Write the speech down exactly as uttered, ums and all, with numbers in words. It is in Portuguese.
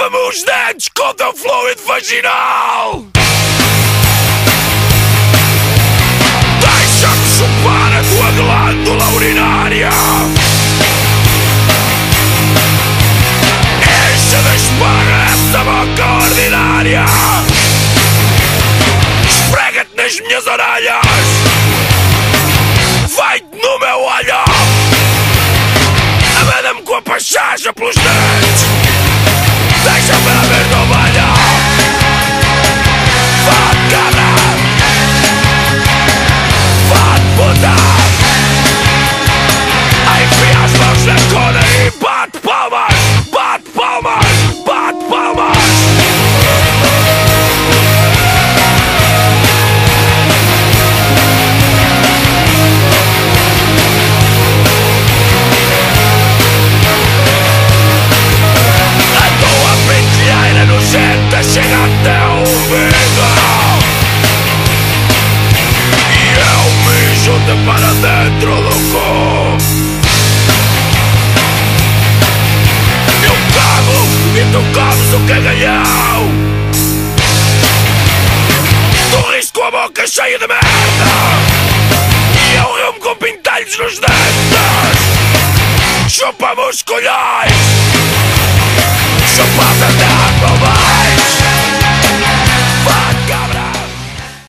Lava-me os dentes com teu fluido vaginal. Deixa-me chupar a tua glândula urinária. Enche de esparra essa boca ordinária. Esfrega-te nas minhas orelhas. Vai-te no meu olho. Amanda-me com a pachacha pelos dentes. Deixa-me ver no banho. Vá-te, cabra. Vá-te, puta. Enfia as mãos na cona e bate palmas. Bate palmas. Bate palmas. Nojenta chega até o ouvido e eu mijo-te para dentro do cu. Eu cago e tu comes o cagalhão. Tu riste com a boca cheia de merda e eu rio-me com pintelhos nos dentes. Chupa-me os colhões. Chupa-me até a palma.